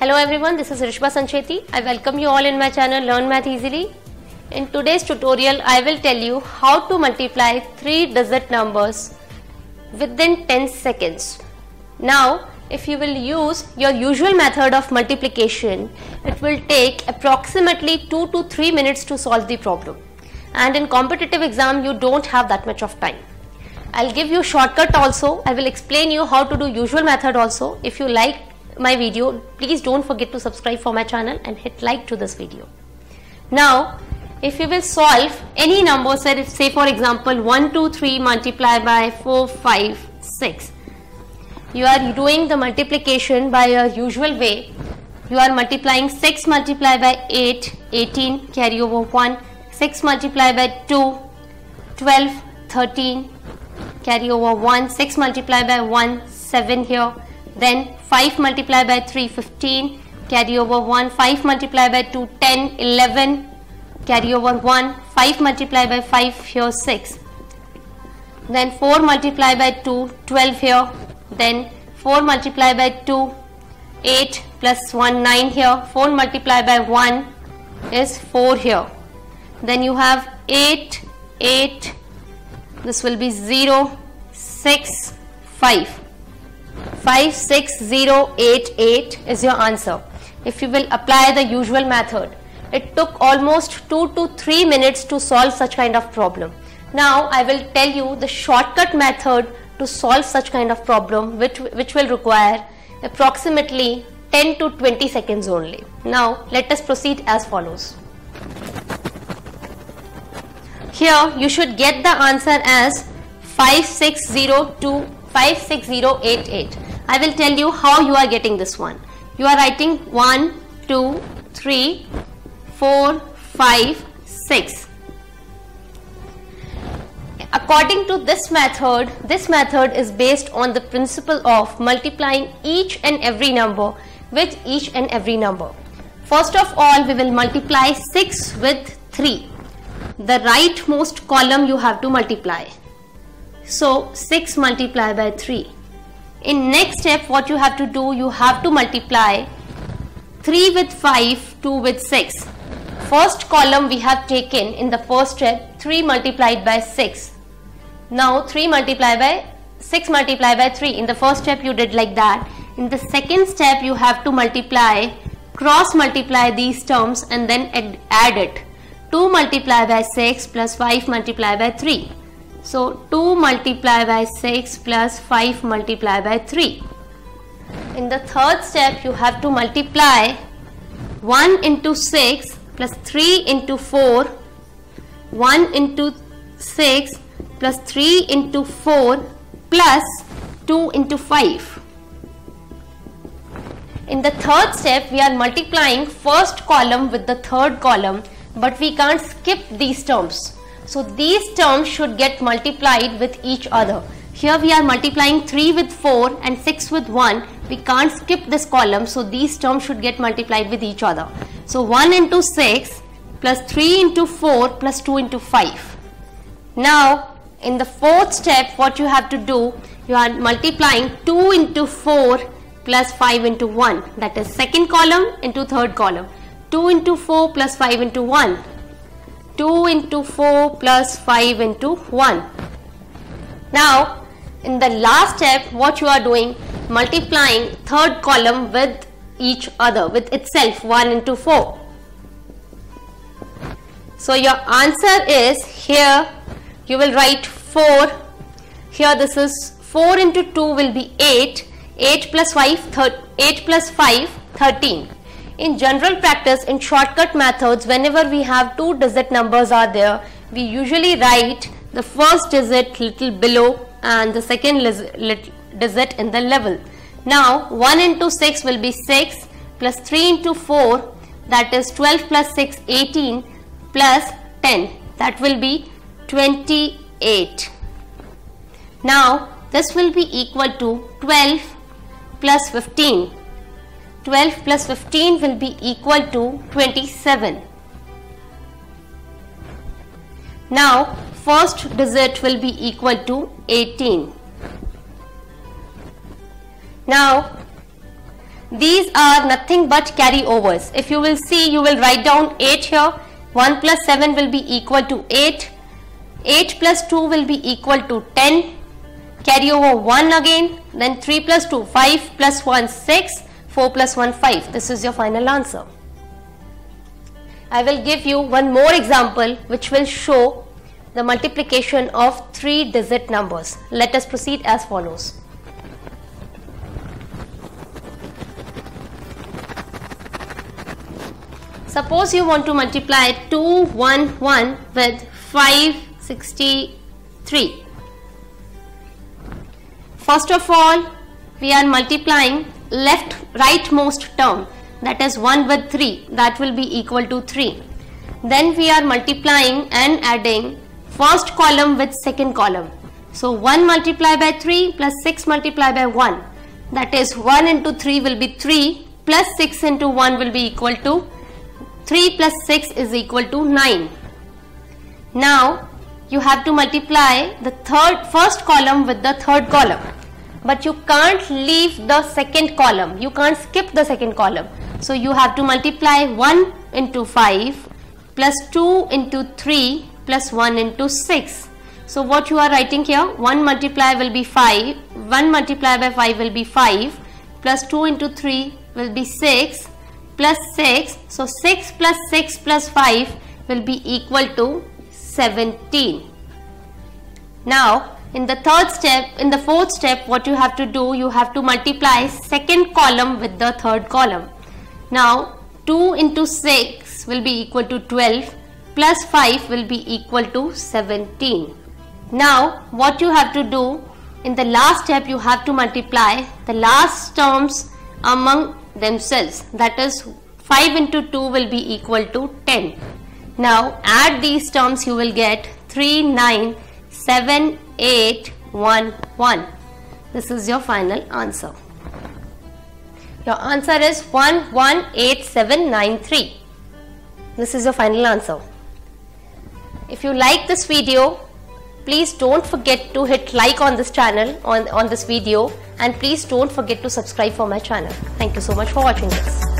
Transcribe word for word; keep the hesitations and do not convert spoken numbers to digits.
Hello everyone, this is Rishba Sancheti. I welcome you all in my channel Learn Math Easily. In today's tutorial, I will tell you how to multiply three digit numbers within ten seconds. Now, if you will use your usual method of multiplication, it will take approximately two to three minutes to solve the problem. And in competitive exam, you don't have that much of time. I'll give you shortcut also. I will explain you how to do usual method also. If you like my video, please don't forget to subscribe for my channel and hit like to this video. Now, if you will solve any number, say, say for example one, two, three multiplied by four, five, six. You are doing the multiplication by your usual way. You are multiplying six multiplied by eight, eighteen, carry over one, six multiplied by two, twelve, thirteen, carry over one, six multiplied by one, seven here, then five multiplied by three, fifteen, carry over one, five multiplied by two, ten, eleven, carry over one, five multiplied by five here, six, then four multiplied by two, twelve here, then four multiplied by two, eight plus one, nine here, four multiplied by one is four here, then you have eight, eight, this will be zero, six, five, five, six, zero, eight, eight is your answer. If you will apply the usual method, it took almost two to three minutes to solve such kind of problem. Now I will tell you the shortcut method to solve such kind of problem, which, which will require approximately ten to twenty seconds only. Now let us proceed as follows. Here you should get the answer as five six zero two, five six zero eight eight. I will tell you how you are getting this one. You are writing one, two, three, four, five, six. According to this method, this method is based on the principle of multiplying each and every number with each and every number. First of all, we will multiply six with three. The rightmost column you have to multiply. So six multiplied by three. In next step, what you have to do, you have to multiply three with five, two with six. First column we have taken in the first step, three multiplied by six. Now three multiplied by six multiplied by three. In the first step you did like that. In the second step you have to multiply, cross multiply these terms and then add, add it. two multiplied by six plus five multiplied by three. So two multiplied by six plus five multiplied by three. In the third step you have to multiply one into six plus three into four, one into six plus three into four plus two into five. In the third step we are multiplying first column with the third column, but we can't skip these terms. So these terms should get multiplied with each other. Here we are multiplying three with four and six with one. We can't skip this column, so these terms should get multiplied with each other. So one into six plus three into four plus two into five. Now in the fourth step, what you have to do, you are multiplying two into four plus five into one. That is second column into third column. two into four plus five into one. two into four plus five into one. Now in the last step, what you are doing, multiplying third column with each other, with itself, one into four. So your answer is, here you will write four. Here this is four into two will be eight. eight plus five, eight plus five, thirteen. In general practice, in shortcut methods, whenever we have two digit numbers are there, we usually write the first digit little below and the second digit in the level. Now one into six will be six plus three into four, that is twelve plus six, eighteen, plus ten, that will be twenty-eight. Now this will be equal to twelve plus fifteen. twelve plus fifteen will be equal to twenty-seven. Now first digit will be equal to eighteen. Now these are nothing but carryovers. If you will see, you will write down eight here. one plus seven will be equal to eight. eight plus two will be equal to ten. Carry over one again. Then three plus two, five plus one, six. four plus one, five. This is your final answer. I will give you one more example which will show the multiplication of three digit numbers. Let us proceed as follows. Suppose you want to multiply two hundred eleven with five hundred sixty-three. First of all, we are multiplying left rightmost term, that is one with three, that will be equal to three. Then we are multiplying and adding first column with second column. So one multiplied by three plus six multiplied by one, that is one into three will be three plus six into one will be equal to three plus six is equal to nine. Now you have to multiply the third first column with the third column, but you can't leave the second column, you can't skip the second column. So you have to multiply one into five plus two into three plus one into six. So what you are writing here, one multiplied will be five, one multiplied by five will be five, plus two into three will be six, plus six. So six plus six plus five will be equal to seventeen. Now in the third step, in the fourth step, what you have to do, you have to multiply second column with the third column. Now two into six will be equal to twelve, plus five will be equal to seventeen. Now what you have to do, in the last step you have to multiply the last terms among themselves, that is five into two will be equal to ten. Now add these terms, you will get three nine seven eight one one. This is your final answer. Your answer is one one eight seven nine three. This is your final answer. If you like this video, please don't forget to hit like on this channel, on, on this video, and please don't forget to subscribe for my channel. Thank you so much for watching this.